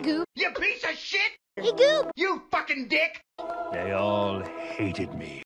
Goob. You piece of shit! Hey, Goob. You fucking dick! They all hated me.